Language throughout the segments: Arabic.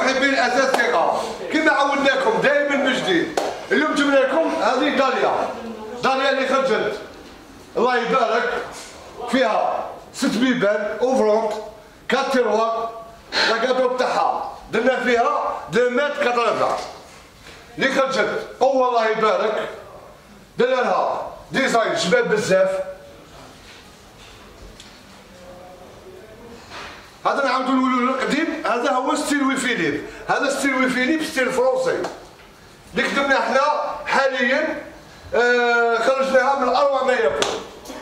محبين اساس ثقه كما عودناكم دائما من جديد. اليوم جبنا لكم هذه داليا اللي خرجت الله يبارك فيها 6 بيبان اوفرونت 4 تيروار لاكادو تاعها درنا فيها 2 متر 80 اللي خرجت قوه الله يبارك. درنا لها ديزاين شباب بزاف. هذا نعاودو نقولو القديم هذا هو ستيل وي فيليب. هذا ستيل وي فيليب ستيل فرونسي اللي كتبنا احنا حاليا خرجناها من اروع ما يكون.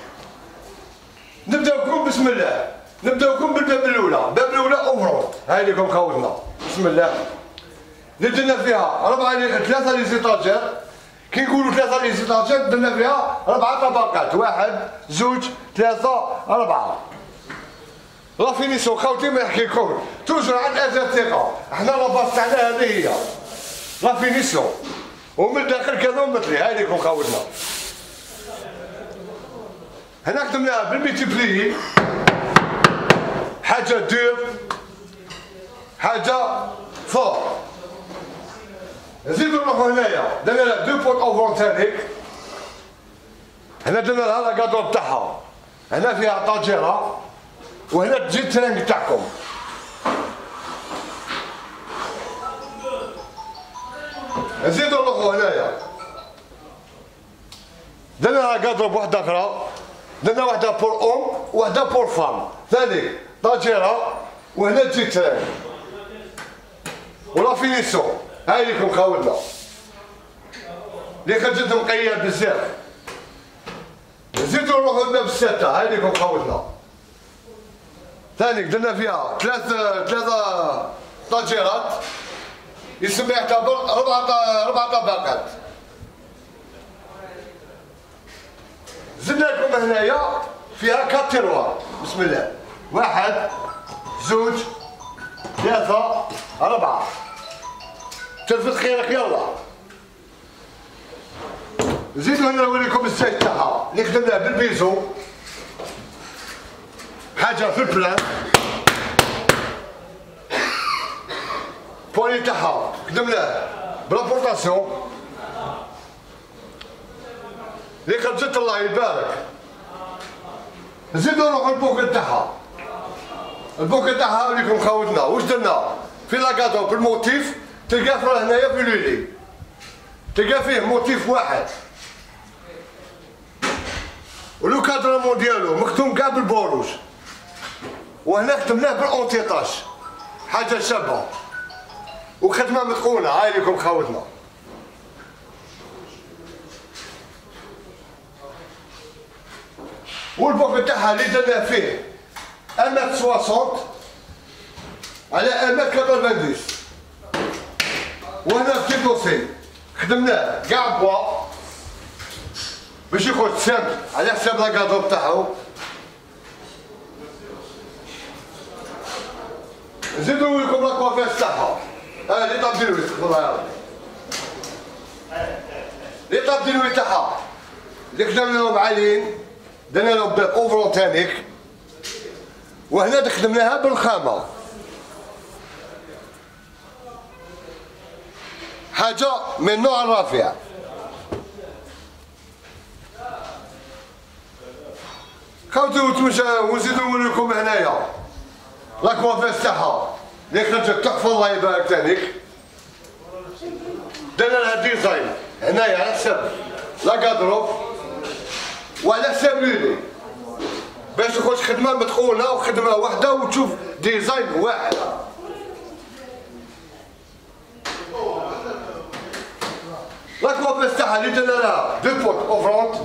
نبداوكم بسم الله. نبداوكم بالباب الاولى. الباب الاولى اوفرول هاي لكم خوتنا بسم الله. اللي درنا فيها 3 لي زيتاجير. كي نقولوا 3 لي زيتاجير درنا فيها 4 طبقات 1 2 3 4. لا فينيسيون خوتي ما نحكي لكم توجور عند اساس ثقه. احنا لاباس تاعنا هذه هي لا فينيسيون ومن الداخل كذا ومثلي. هاي لكم خوتنا. هنا خدمناها بالميتيبلي حاجه دور حاجه فوق. نزيدو نروحو هنايا درنا لها 2 بوت اوفرون تانيك. هنا درنا لها لاكادو تاعها. هنا فيها طاجيره وهنا تجي الترانك تاعكم. نزيدو نروحو هنايا درنا لها كادرو بوحده اخرى. درنا وحده بور اوم وحده بور فام. ثاني طاجيره وهنا تجي الترانك ولا فينيسيون. هاي لكم خوتنا اللي خرجت مقيه بزاف. نزيدو نروحو للباب السادسه. هاي لكم خوتنا. ثاني درنا فيها 3 طاجيرات يسمى يعتبر 4 طبقات. زدنا لكم هنايا فيها 4 تيروار بسم الله 1 2 3 4. تلفت خيرك يلا. زيدو هنا نوريكم الزيت تاعها اللي خدمناه بالبيزو. حاجه في البلان بوني تاعها خدمناه برابورتاسيون اللي خرجت الله يبارك. نزيدو نروحو البوكيت تاعها. البوكيت تاعها ليكم خوتنا واش درنا في لاكادو بالموتيف. تلقاه في هنايا في لولي تلقى فيه موتيف واحد ولو كادرمون ديالو مختوم كاع بالبوروج. وهنا خدمناه بالاونتيطاج حاجه شابه وخدمه متقونه. هاي لكم خوتنا. والبوك تاعها اللي درنا فيه 1m60 على 1m90. وهنا في دوسي خدمناه كاع بوا باش يخرج سامبل على حساب لاكادو تاعو. نزيدو نوريكم لاكوافيس تاعها. لي طاب دينوي تقبلها يا ربي. لي طاب دينوي تاعها اللي خدمنا لهم عاليين درنا لهم باب اوفرون تانيك. وهنا خدمناها بالخامه حاجه من النوع الرافع. خوتي ونزيدو نوريكم هنايا لاكوافيس تاعها اللي خرجت تحفه الله يبارك تانيك. درنا لها ديزاين هنايا على حساب لاكادرو وعلى حساب لولي باش تخرج خدمه متقونه وخدمه واحده وتشوف ديزاين واحد. لاكوافيس تاعها اللي درنا لها 2 بوت اوفرونت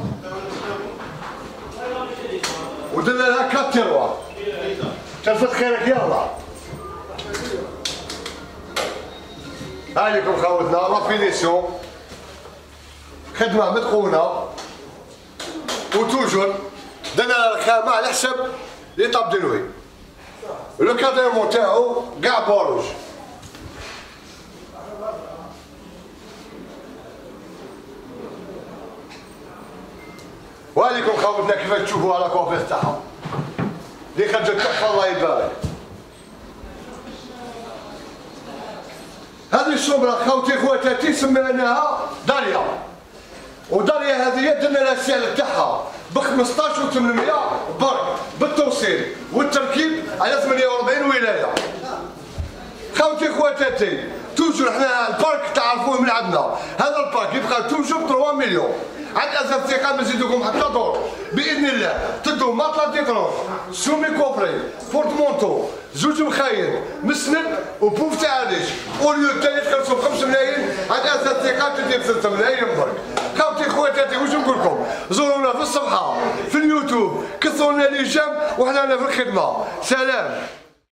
ودرنا لها 4 تيروار. تلفت خيرك يلا. هاي لكم خوتنا لا فينيسيون خدمه متقونه وتوجور درنا الخامه على حسب لي طاب دينوي. لو كادرمون تاعو كاع بوروج. وهاليكم خوتنا كيفاش تشوفوا على كوفيس تاعها اللي خرجت تحفه الله يبارك. الشومبرا خوتي خواتاتي سميناها داليا، وداليا هذه درنا لها السعر تاعها ب 15800 برك بالتوصيل والتركيب على 48 ولايه. خوتي خواتاتي توجور حنا البارك تعرفوه من عندنا، هذا البارك يبقى توجور 3 مليون. على اساس الثقه نزيدوكم حتى دور باذن الله تدو ماطلا ديترونج سومي كوبري بورتمونتو زوج مخايل مسند وبوف تاع عريش اوليو الثاني تخلصوا ب 5 ملايين. على اساس الثقه تدي ب 6 ملايين برك. خوتي خواتاتي واش نقول لكم؟ زورونا في الصفحه في اليوتيوب كثروا لنا لي جام وحنا في الخدمه. سلام.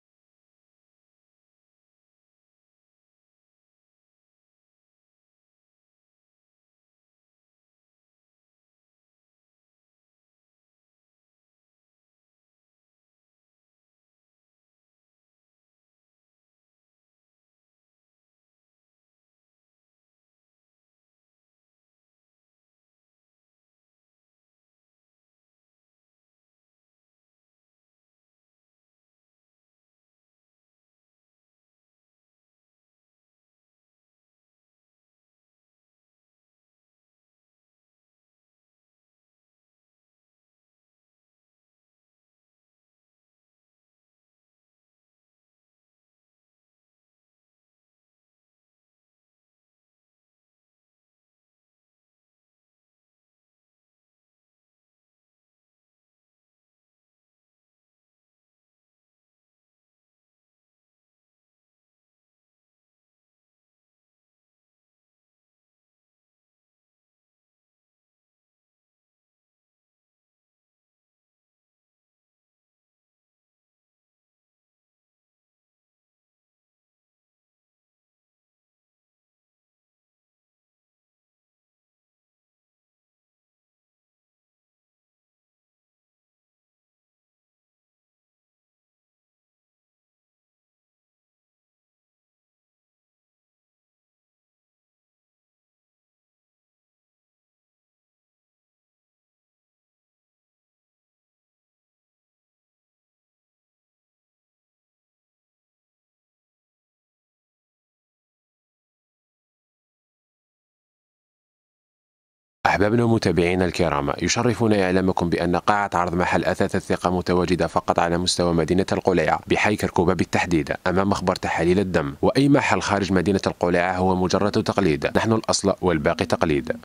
أحبابنا ومتابعينا الكرام، يشرفنا إعلامكم بأن قاعة عرض محل أثاث الثقة متواجدة فقط على مستوى مدينة القليعة بحي كركوبة بالتحديد أمام مخبر تحاليل الدم، وأي محل خارج مدينة القليعة هو مجرد تقليد. نحن الأصل والباقي تقليد.